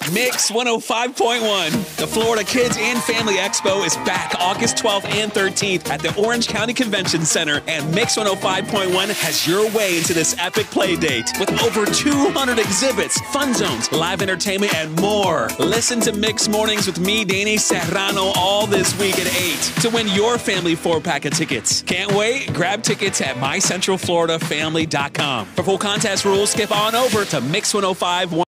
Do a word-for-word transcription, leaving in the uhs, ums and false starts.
Mix one oh five point one. The Florida Kids and Family Expo is back August twelfth and thirteenth at the Orange County Convention Center, and Mix one oh five point one has your way into this epic play date with over two hundred exhibits, fun zones, live entertainment, and more. Listen to Mix Mornings with me, Danny Serrano, all this week at eight to win your family four-pack of tickets. Can't wait? Grab tickets at my central florida family dot com. For full contest rules, skip on over to mix ten fifty-one